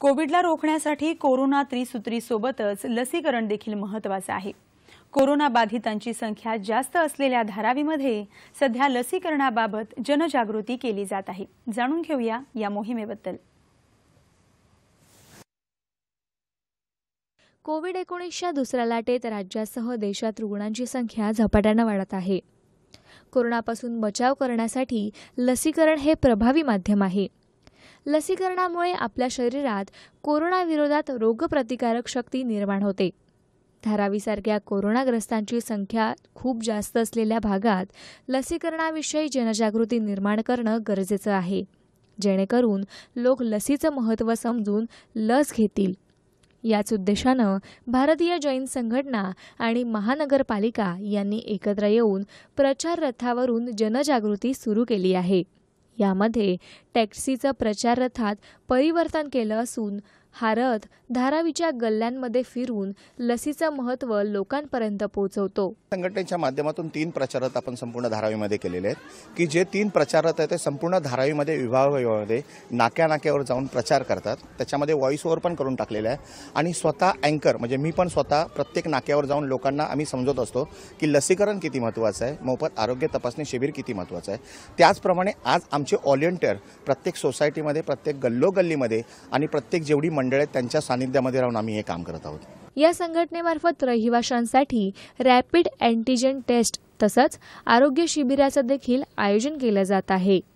कोविडला रोखण्यासाठी कोरोना त्रिसूत्रीसोबतच लसीकरण देखील महत्त्वाचं आहे। कोरोना बाधितांची संख्या जास्त असलेल्या धारावीमध्ये सध्या लसीकरणाबाबत जनजागृती केली जात आहे। जाणून घेऊया या मोहिमेबद्दल। कोविड-19च्या दुसऱ्या लाटेत राज्यासह देशात रुग्णांची संख्या झपाट्याने वाढत आहे। कोरोनापासून बचाव करण्यासाठी लसीकरण हे प्रभावी माध्यम आहे। लसीकरणामुळे आपल्या शरीरात कोरोनाविरोधात रोगप्रतिकारक शक्ती निर्माण होते। धारावीसारख्या कोरोनाग्रस्तांची संख्या खूप जास्त असलेल्या भागात लसीकरणाविषयी जनजागृती निर्माण करणं गरजेचं आहे, जेणेकरून लोक लसीचं महत्त्व समजून लस घेतील। याच उद्देशानं भारतीय जैन संघटना आणि महानगरपालिका यांनी एकत्र येऊन प्रचार रथावरून जनजागृती सुरू केली आहे। यामध्ये टॅक्सीचं प्रचार रथात परिवर्तन केलं असून हा रथ धारावीच्या गल्ल्यांमध्ये फिरून लसीचं महत्त्व लोकांपर्यंत पोहोचवतो। संघटनेच्या माध्यमातून 3 प्रचार रथ आपण संपूर्ण धारावीमध्ये केलेले आहेत की जे 3 प्रचार रथ आहेत ते संपूर्ण धारावीमध्ये विभागामध्ये नाक्यानाक्यावर जाऊन प्रचार करतात। त्याच्यामध्ये व्हॉइस ओव्हर पण करून टाकलेला आहे आणि स्वतः अँकर म्हणजे मी पण स्वतः प्रत्येक नाक्यावर जाऊन लोकांना आम्ही समजवत असतो की लसीकरण किती महत्त्वाचं आहे, मोफत आरोग्य तपासणी शिबिर किती महत्त्वाचं आहे। त्याचप्रमाणे आज आमचे व्हॉलंटियर प्रत्येक सोसायटीमध्ये, प्रत्येक गल्लोगल्लीमध्ये आणि प्रत्येक जेवढी मंडळ आहेत त्यांच्या सानिध्यामध्ये राहून आम्ही हे काम करत आहोत। या संघटनेमार्फत रहिवाशांसाठी रॅपिड अँटीजन टेस्ट तसंच आरोग्य शिबिराचं देखील आयोजन केलं जात आहे।